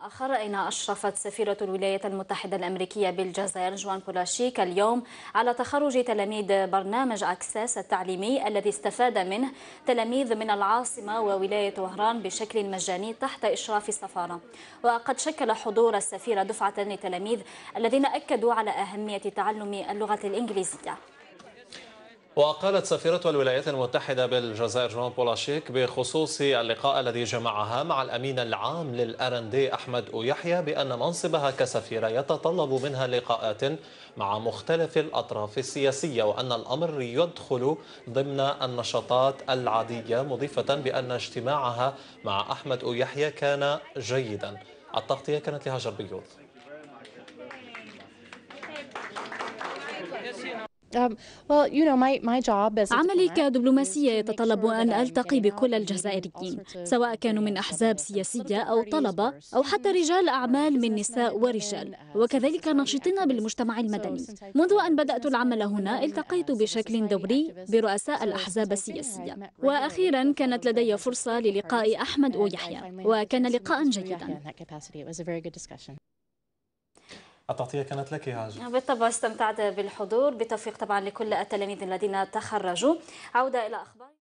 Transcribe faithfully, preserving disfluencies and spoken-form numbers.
آخر أين أشرفت سفيرة الولايات المتحدة الأمريكية بالجزائر جوان بولاشيك اليوم على تخرج تلاميذ برنامج أكساس التعليمي الذي استفاد منه تلاميذ من العاصمة وولاية وهران بشكل مجاني تحت إشراف السفارة. وقد شكل حضور السفيرة دفعة لتلاميذ الذين أكدوا على أهمية تعلم اللغة الإنجليزية. وقالت سفيرة الولايات المتحدة بالجزائر جوان بولاشيك بخصوص اللقاء الذي جمعها مع الأمين العام للأرندي أحمد أويحيى بأن منصبها كسفيرة يتطلب منها لقاءات مع مختلف الأطراف السياسية وأن الأمر يدخل ضمن النشاطات العادية، مضيفة بأن اجتماعها مع أحمد أويحيى كان جيدا. التغطية كانت لهاجر بيوض. عملي كدبلوماسية يتطلب أن ألتقي بكل الجزائريين، سواء كانوا من أحزاب سياسية أو طلبة أو حتى رجال أعمال من نساء ورجال، وكذلك ناشطين بالمجتمع المدني. منذ أن بدأت العمل هنا التقيت بشكل دوري برؤساء الأحزاب السياسية، وأخيرا كانت لدي فرصة للقاء أحمد أويحيى وكان لقاء جيدا. التغطية كانت لك هاجر. بالطبع استمتعت بالحضور، بالتوفيق طبعا لكل التلاميذ الذين تخرجوا. عودة إلى أخبار